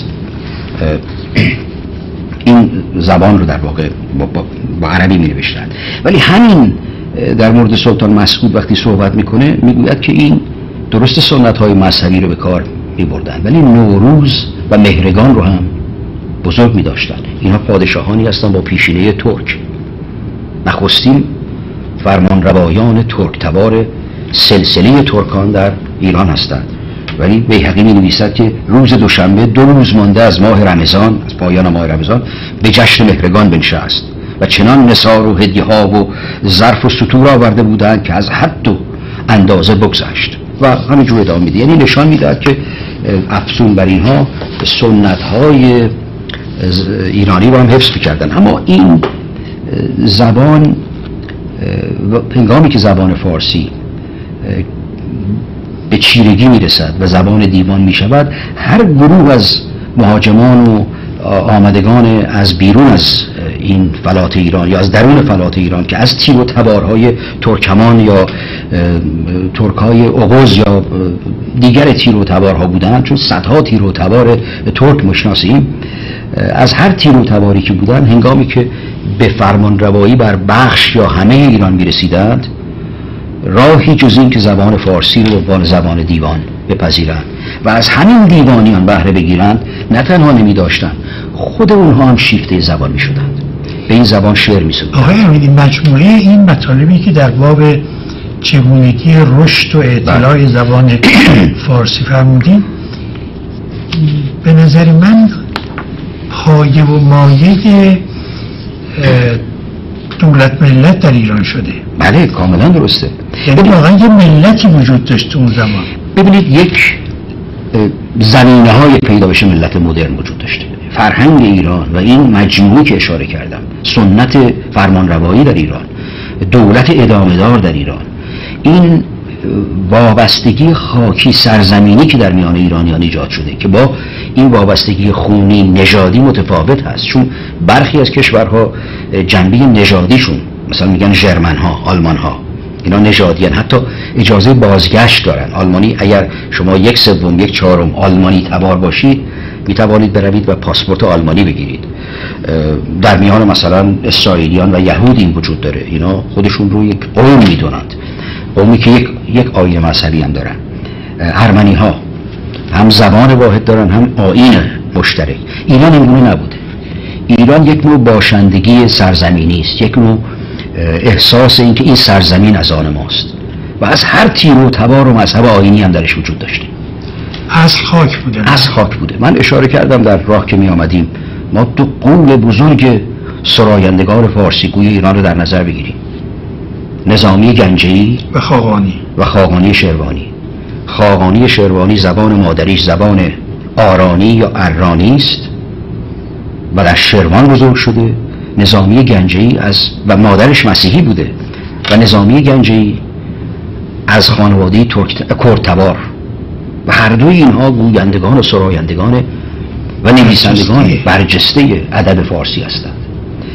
این زبان رو در واقع با عربی می نوشتن. ولی همین در مورد سلطان مسعود وقتی صحبت میکنه میگوید که این درست سنت های مذهبی رو به کار می بردن ولی نوروز و مهرگان رو هم بزرگ می داشتن. اینها پادشاهانی هستن با پیشینه ترک، نخستین فرمان روایان ترک تبار سلسله ترکان در ایران هستند. ولی بیهقی می نویسد که روز دوشنبه 2 روز مانده از ماه رمضان، از پایان ماه رمضان، به جشن مهرگان بنشست و چنان نثار و هدیه ها و ظرف و سطور آورده بودند که از حد و اندازه بگذشت و همینجور ادامه میده. یعنی نشان میدهد که افزون بر اینها سنت های ایرانی رو هم حفظ کردن. اما این زبان هنگامی که زبان فارسی به چیرگی میرسد و زبان دیوان میشود، هر گروه از مهاجمان و آمدگان از بیرون از این فلات ایران یا از درون فلات ایران که از تیر و تبارهای ترکمان یا ترکای اغوز یا دیگر تیر و تبارها بودند، چون صدها تیر و تبار ترک مشناسیم، از هر تیر و تباری که بودند هنگامی که به فرمان روایی بر بخش یا همه ایران میرسیدند راهی جز این که زبان فارسی رو به زبان دیوان بپذیرند و از همین دیوانیان بهره بگیرند نه تنها نمی داشتند، خود اونها هم شیفته زبان می شدند، به این زبان شعر می سرودند. آقای امیری، مجموعه این مطالبی که در باب چگونگی رشد و اطلاع زبان فارسی فرمودین به نظر من پایه و مایه دولت ملت در ایران شده. بله کاملا درسته. یعنی واقعا یه ملتی وجود داشت اون زمان. ببینید یک زمینه های پیدا بشه ملت مدرن وجود داشته. فرهنگ ایران و این مجموعی که اشاره کردم، سنت فرمانروایی در ایران، دولت ادامه دار در ایران، این وابستگی خاکی سرزمینی که در میان ایرانیان ایجاد شده که با این وابستگی خونی نژادی متفاوت هست، چون برخی از کشورها جنبه نژادیشون مثلا میگن ژرمن ها، آلمان ها، اینا نژادی هستند، حتی اجازه بازگشت دارن. آلمانی اگر شما 1/3 1/4 آلمانی تبار باشید میتوانید بروید و پاسپورت آلمانی بگیرید. در میان مثلا اسرائیلیان و یهود این وجود داره، اینا خودشون رو یک قوم میدونند، قومی که یک آیین مذهبی هم دارن. ارمنی ها هم زبان واحد دارن هم آیین مشترک. ایران اینگونه نبوده. ایران یک نوع باشندگی سرزمینی است، یک نوع احساس اینکه این سرزمین از آن ماست و از هر تیر و تبار و مذهب آیینی هم درش وجود داشته. اصل خاک بوده. اصل خاک بوده. من اشاره کردم در راه که می آمدیم ما 2 قول بزرگ سرایندگان فارسی گوی ایران رو در نظر بگیریم: نظامی گنجه‌ای و خاقانی شیروانی. خاقانی شیروانی زبان مادریش زبان آرانی یا ارانی است و در شیروان بزرگ شده. نظامی گنجه‌ای و مادرش مسیحی بوده و نظامی گنجه‌ای از خانواده کردتبار و هر دوی اینها گویندگان و سرایندگان و نویسندگان برجسته ادب فارسی هستند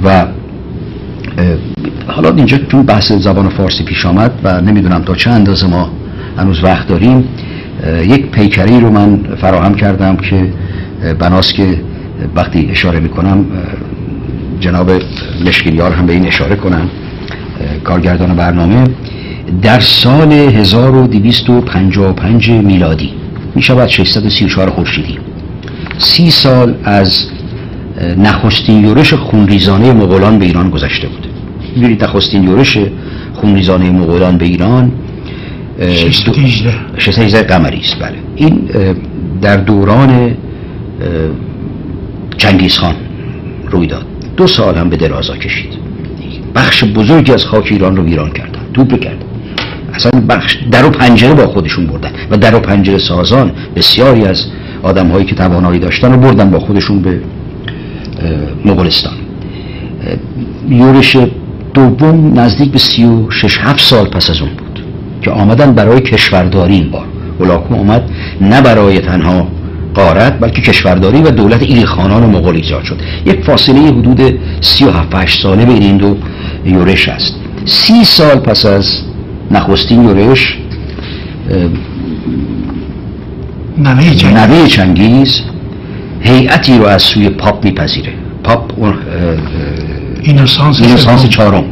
و حالا اینجا چون بحث زبان فارسی پیش آمد و نمیدونم تا چه اندازه ما هنوز وقت داریم، یک پیکری رو من فراهم کردم که بناست که وقتی اشاره میکنم جناب لشکریار هم به این اشاره کنن، کارگردان برنامه. در سال 1255 میلادی میشود 634 خورشیدی، 30 سال از نخستین یورش خونریزانه مغولان به ایران گذشته بود. می‌بینید نخستین یورش خونریزانه مغولان به ایران 618 قمری است. بله، این در دوران چنگیزخان روی داد. 2 سال هم به درازا کشید. بخش بزرگی از خاک ایران رو ویران کردن، توپ کردن. اصلا بخش در و پنجره با خودشون بردن و در و پنجره سازان بسیاری از آدم هایی که توانایی داشتن رو بردن با خودشون به مغولستان. یورش دوم نزدیک به 36-7 سال پس از اون بود که آمدن برای کشورداری. این بار هولاکو آمد نه برای تنها غارت بلکه کشورداری و دولت ایلخانان مغول ایجاد شد. یک فاصله حدود 37-8 ساله بین این دو یورش است. 30 سال پس از نخستین یورش نوه چنگیز هیئتی رو از سوی پاپ میپذیره. پاپ اینوسانس چهارم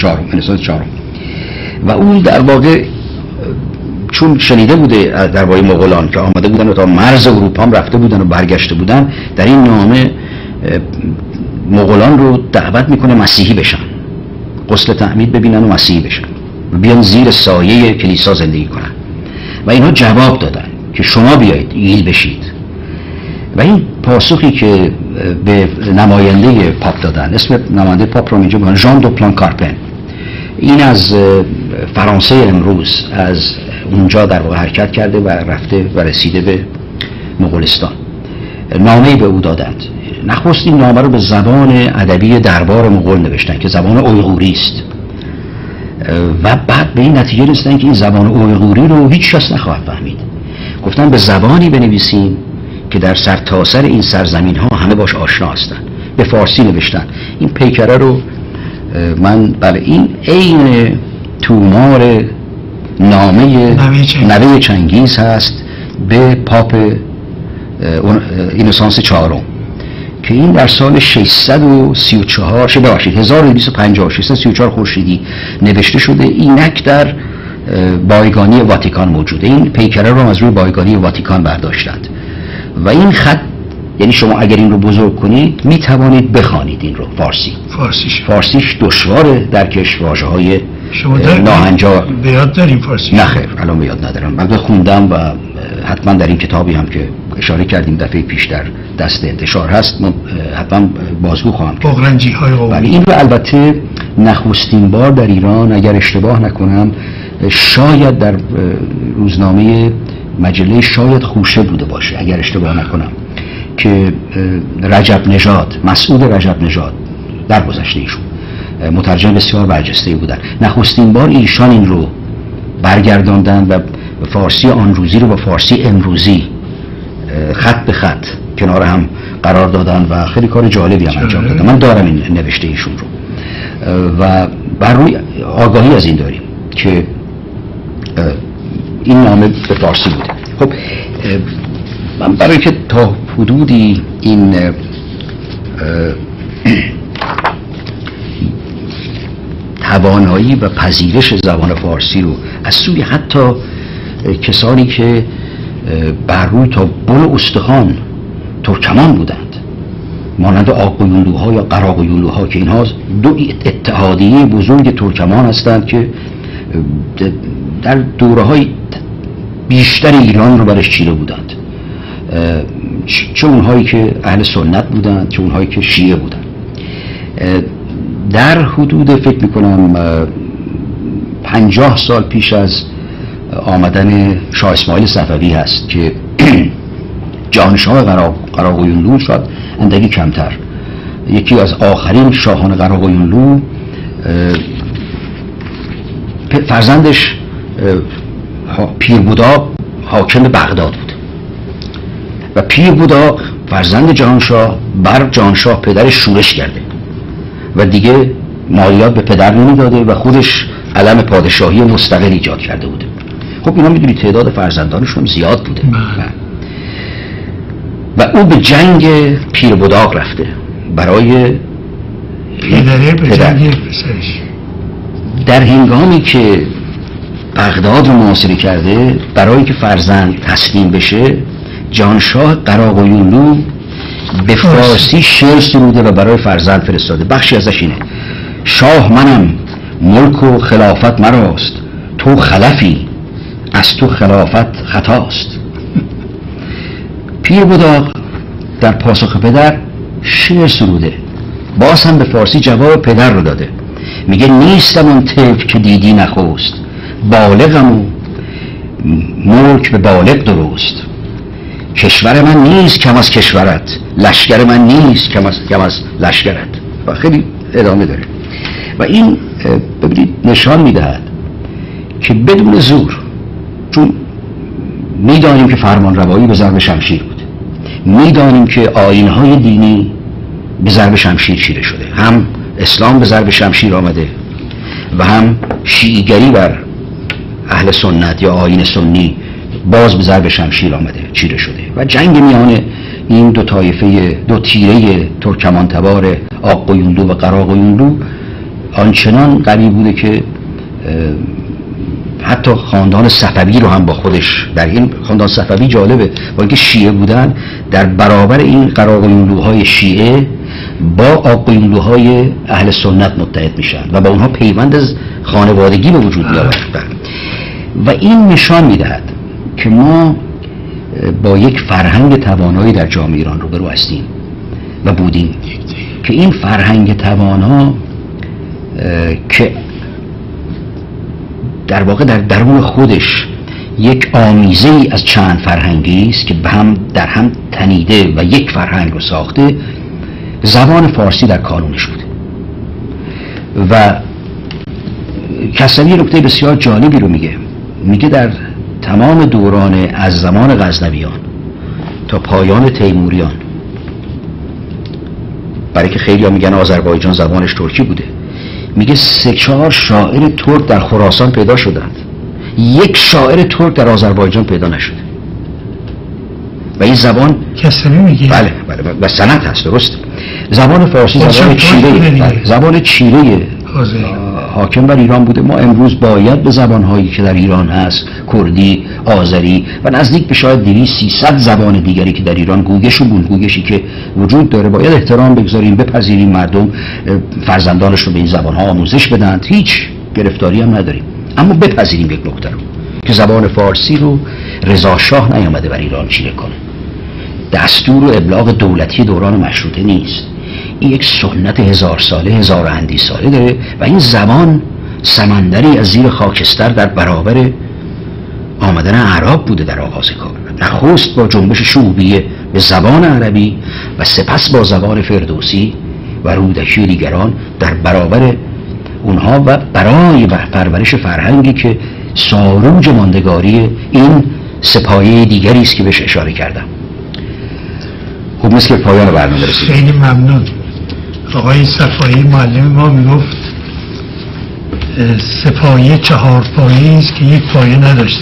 و اون در واقع چون شنیده بوده درباره مغولان که آمده بودن و تا مرز اروپا هم رفته بودن و برگشته بودن، در این نامه مغولان رو دعوت میکنه مسیحی بشن، غسل تعمید ببینن و مسیحی بشن و بیان زیر سایه کلیسا زندگی کنن. و اینها جواب دادن که شما بیایید ایل بشید. و این پاسخی که به نماینده پاپ دادن، اسم نماینده پاپ رو اینجا میگن ژان دو پلانکارپن، این از فرانسه امروز از اونجا در واقع حرکت کرده و رفته و رسیده به مغولستان. نامه‌ای به او دادند. نخست این نامه رو به زبان ادبی دربار مغول نوشتن که زبان اویغوری است و بعد به این نتیجه رسیدن که این زبان اویغوری رو هیچ کس نخواهد فهمید. گفتن به زبانی بنویسیم که در سرتاسر این سرزمین ها همه باش آشنا هستند. به فارسی نوشتن. این پیکره رو من بله این عین تومار نامه نوه چنگیز هست به پاپ اینوسانس چهارم که این در سال 1234 خورشیدی نوشته شده. اینک در بایگانی واتیکان موجوده. این پیکره رو از روی بایگانی واتیکان برداشتند و این خط، یعنی شما اگر این رو بزرگ کنید می توانید بخوانید این رو. فارسیش دشواره در واژه‌های ناهنجار. به یاد داریم فارسی؟ نه خیر، الان به یاد ندارم. من خوندم و حتما در این کتابی هم که اشاره کردیم دفعه پیش در دست انتشار هست، من حتما بازگو خواهم کرد. بغرنجی های قومی. ولی این رو البته نخستین بار در ایران اگر اشتباه نکنم شاید در روزنامه مجله شاید خوشه بوده باشه اگر اشتباه نکنم که رجب نژاد، مسعود رجب نژاد در گذشته ایشون مترجم بسیار برجسته بودن، نخستین بار ایشان این رو برگرداندن و فارسی آن روزی رو با فارسی امروزی خط به خط کنار هم قرار دادن و خیلی کار جالبی هم انجام دادن. من دارم این نوشته ایشون رو و بر روی آگاهی از این داریم که این نامه به فارسی بوده. خب من برای که تا حدودی این توانایی و پذیرش زبان فارسی رو از سوی حتی کسانی که بر روی تا بن استخوان ترکمان بودند مانند آقایونلوها یا قراقایونلوها که اینها دو اتحادیه بزرگ ترکمان هستند که در دوره‌های بیشتر ایران رو برش چیده بودند، چه اونهایی که اهل سنت بودند چه اونهایی که شیعه بودند. در حدود فکر میکنم 50 سال پیش از آمدن شاه اسماعیل صفوی هست که جانشاه قراقایونلو شد اندکی کمتر، یکی از آخرین شاهان قراقایونلو فرزندش پیربوداق حاکم بغداد بود و پیربوداق فرزند جهانشاه بر جهانشاه پدرش شورش کرده و دیگه مالیات به پدر نمیداده و خودش علم پادشاهی مستقل ایجاد کرده بوده. خب اینا میدونی تعداد فرزندانشون زیاد بوده و او به جنگ پیر بداق رفته برای پدره به جنگ پسرش. در هنگامی که بغداد رو محاصره کرده برای که فرزند تسلیم بشه، جانشاه قراقویونلو به فارسی شعر سروده و برای فرزند فرستاده. بخشی ازش اینه: شاه منم ملک و خلافت مراست، تو خلفی از تو خلافت خطاست. پیر بداق در پاسخ پدر شعر سروده، باز هم به فارسی جواب پدر رو داده. میگه نیستم اون طفل که دیدی نخوست، بالغم و ملک به بالغ درست. کشور من نیست کم از کشورت، لشکر من نیست کم از لشکرت. و خیلی ادامه داره و این ببینید نشان میدهد که بدون زور، چون میدانیم که فرمان روایی به ضرب شمشیر بود، میدانیم که آیین‌های دینی به ضرب شمشیر چیره شده، هم اسلام به ضرب شمشیر آمده و هم شیعیگری بر اهل سنت یا آیین سنی باز به ضرب شمشیر آمده، چیره شده و جنگ میان این دو طایفه، دو تیره ترکمان تبار آقویونلو و قراقویونلو آنچنان قوی بوده که حتی خاندان صفوی رو هم با خودش، در این خاندان صفوی جالبه با اینکه شیعه بودن، در برابر این قراقویونلوهای شیعه با آقویونلوهای اهل سنت متحد میشن و با اونها پیوند از خانوادگی به وجود میآورد. و این نشان میدهد که ما با یک فرهنگ توانایی در جامعه ایران روبرو هستیم و بودیم که این فرهنگ توانا که در واقع در درون خودش یک آمیزه ای از چند فرهنگی است که به هم در هم تنیده و یک فرهنگ رو ساخته، زبان فارسی در کانونش بوده. و کسروی نکته بسیار جالبی رو میگه در تمام دوران از زمان غزنویان تا پایان تیموریان، برای که خیلی ها میگن آذربایجان زبانش ترکی بوده، میگه 3-4 شاعر ترک در خراسان پیدا شدند، یک شاعر ترک در آذربایجان پیدا نشده. و این زبان کسروی میگه بله و سند هست، درست. زبان فارسی زبان چیره، زبان چیره حاکم بر ایران بوده. ما امروز باید به زبانهایی که در ایران هست، کردی، آذری و نزدیک به شاید 200-300 زبان دیگری که در ایران گوگش و بونگوگشی که وجود داره، باید احترام بگذاریم، بپذیریم، مردم فرزندانش رو به این زبانها آموزش بدن، هیچ گرفتاری هم نداریم، اما بپذیریم یک نکته رو که زبان فارسی رو رضا شاه نیامده بر ایران چیره کنه، دستور و ابلاغ دولتی دوران مشروطه نیست، این یک سنت 1000 ساله، 1000 اندی ساله داره و این زبان سمندری از زیر خاکستر در برابر آمدن اعراب بوده در آغاز کار. نخست با جنبش شعوبیه به زبان عربی و سپس با زبان فردوسی و رودکی و دیگران در برابر اونها و برای پرورش فرهنگی که ساروج ماندگاری این سپایه دیگری است که بهش اشاره کردم. خب مثل پایان برنامه رسیدیم. خیلی ممنون. آقای صفایی معلم ما میگفت سپایه 4 پایه است که یک پایه نداشته.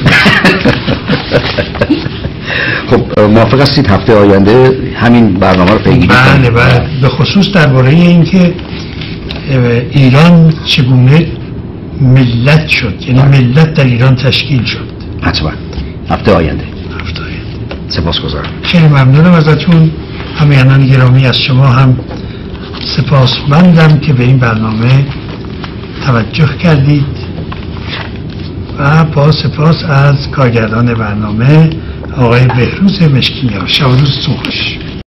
خب موافق هستید هفته آینده همین برنامه رو پیگیری کنیم؟ بله، به خصوص درباره اینکه ایران چگونه ملت شد، یعنی ملت در ایران تشکیل شد. حتما هفته آینده. سپاسگزارم. خیلی ممنونم ازتون همیهنان گرامی، از شما هم سپاسمندم که به این برنامه توجه کردید و با سپاس از کارگردان برنامه آقای بهروز مشکینیان. شب و روزتون خوش.